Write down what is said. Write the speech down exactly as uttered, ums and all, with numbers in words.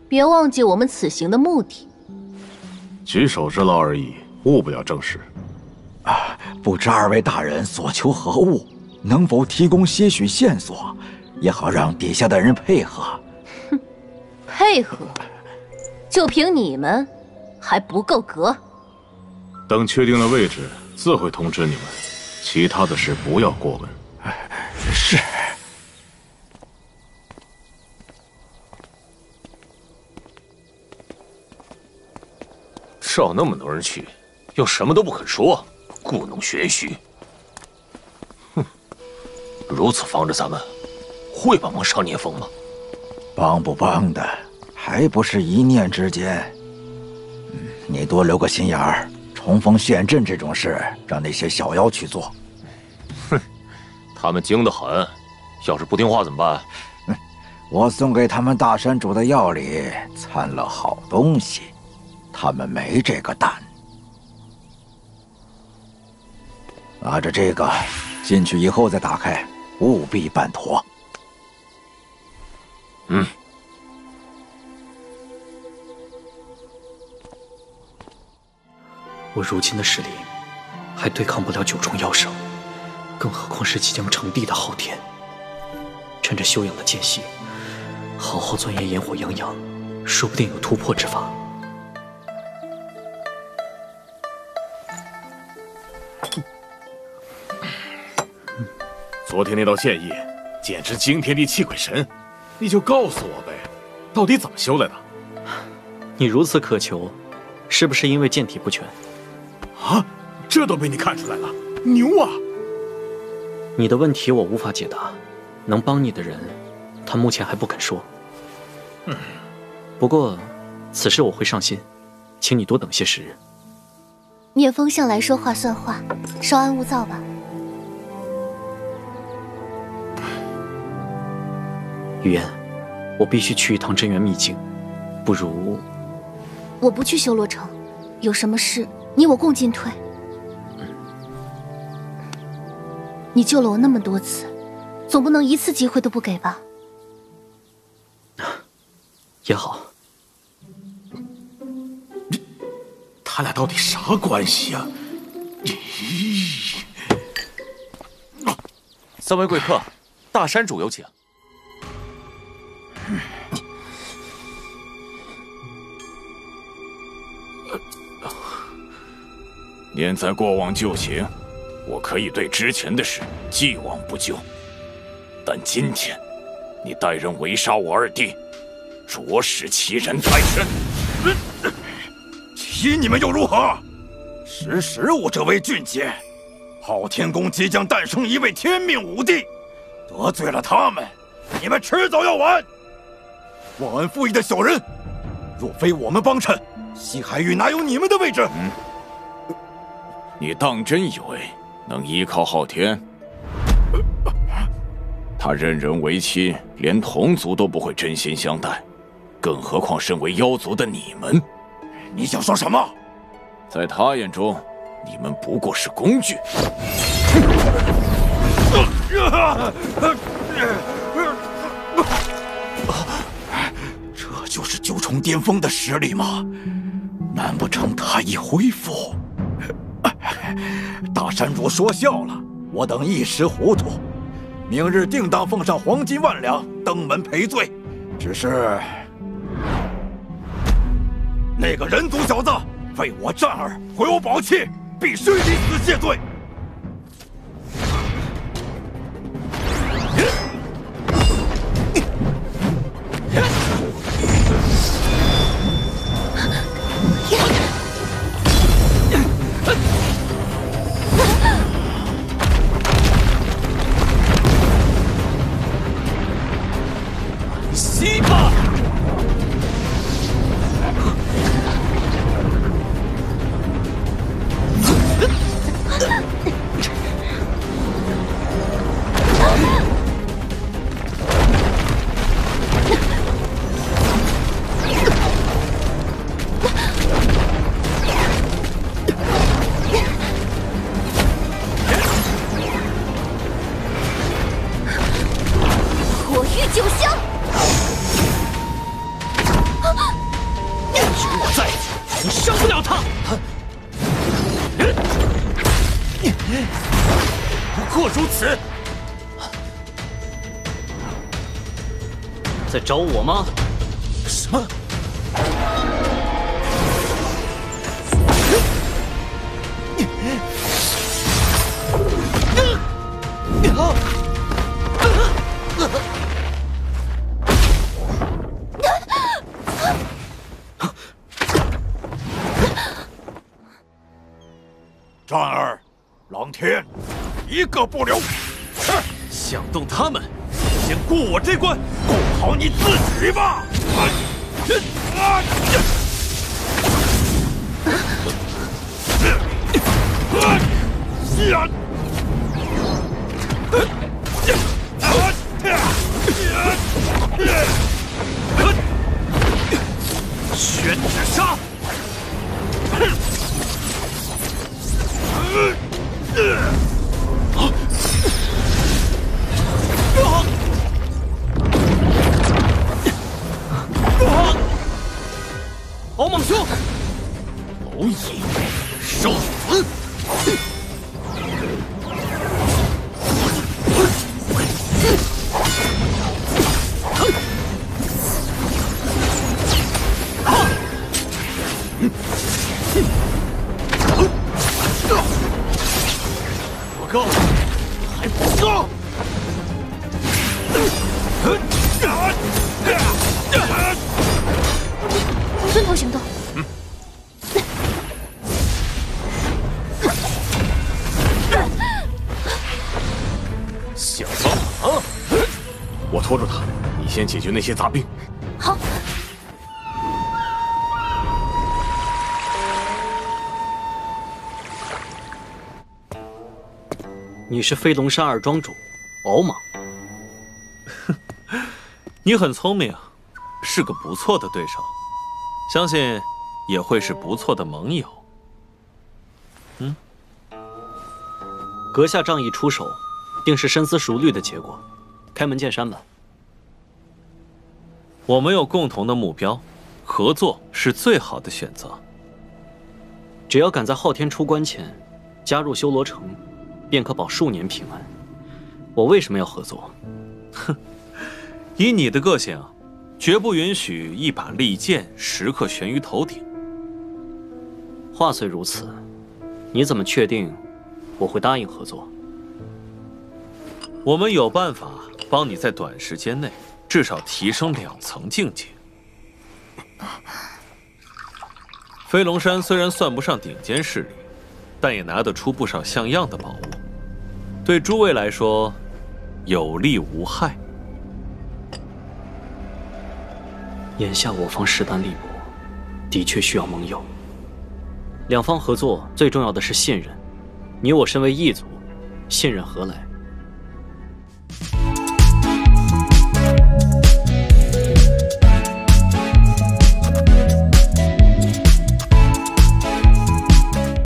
别忘记我们此行的目的。 举手之劳而已，误不了正事。 啊，不知二位大人所求何物，能否提供些许线索，也好让底下的人配合。 哼，配合？就凭你们，还不够格。 等确定了位置，自会通知你们。其他的事不要过问。 是。 找那么多人去，又什么都不肯说，故弄玄虚。哼，如此防着咱们，会帮忙上聂风吗？ 帮不帮的，还不是一念之间。嗯，你多留个心眼儿，冲锋陷阵这种事，让那些小妖去做。 哼，他们精得很，要是不听话怎么办？ 嗯，我送给他们大山主的药里掺了好东西。他们没这个胆。拿着这个，进去以后再打开，务必办妥。 嗯。 我如今的实力，还对抗不了九重妖圣，更何况是即将成帝的昊天。趁着休养的间隙，好好钻研炎火阳阳，说不定有突破之法。 昨天那道剑意，简直惊天地泣鬼神！你就告诉我呗，到底怎么修来的？ 你如此渴求，是不是因为剑体不全？ 啊，这都被你看出来了，牛啊！ 你的问题我无法解答，能帮你的人，他目前还不肯说。嗯，不过此事我会上心，请你多等些时日。 聂风向来说话算话，稍安勿躁吧。 雨嫣，我必须去一趟真元秘境，不如…… 我不去修罗城，有什么事你我共进退。嗯、你救了我那么多次，总不能一次机会都不给吧？ 也好。 他俩到底啥关系呀？咦！ 三位贵客，大山主有请。 念在过往旧情，我可以对之前的事既往不咎。但今天，你带人围杀我二弟，着实欺人太甚。 欺你们又如何？识时务者为俊杰。昊天宫即将诞生一位天命武帝，得罪了他们，你们迟早要完。忘恩负义的小人，若非我们帮衬，西海域哪有你们的位置？ 嗯，你当真以为能依靠昊天？他任人唯亲，连同族都不会真心相待，更何况身为妖族的你们？ 你想说什么？ 在他眼中，你们不过是工具。 这就是九重巅峰的实力吗？难不成他已恢复？大山主说笑了，我等一时糊涂，明日定当奉上黄金万两，登门赔罪。只是那个人族小子为我战儿，毁我宝器，必须以死谢罪。 吸吧！ 火御九香。 如此？ 在找我吗？ 什么？ 战儿，狼天，一个不留！ 想动他们，先过我这关， 顾好你自己吧！ 宣纸杀！敖猛兄，蝼蚁，受死！不够，还不够！ 分头行动。 嗯。小帮忙， 我拖住他，你先解决那些杂兵。 好。 你是飞龙山二庄主，敖莽。 你很聪明啊，是个不错的对手，相信也会是不错的盟友。嗯， 阁下仗义出手，定是深思熟虑的结果。开门见山吧。 我们有共同的目标，合作是最好的选择。 只要赶在昊天出关前加入修罗城，便可保数年平安。我为什么要合作？ 哼，以你的个性，绝不允许一把利剑时刻悬于头顶。 话虽如此，你怎么确定我会答应合作？ 我们有办法帮你在短时间内至少提升两层境界。飞龙山虽然算不上顶尖势力，但也拿得出不少像样的宝物，对诸位来说有利无害。 眼下我方势单力薄，的确需要盟友。两方合作最重要的是信任，你我身为异族，信任何来？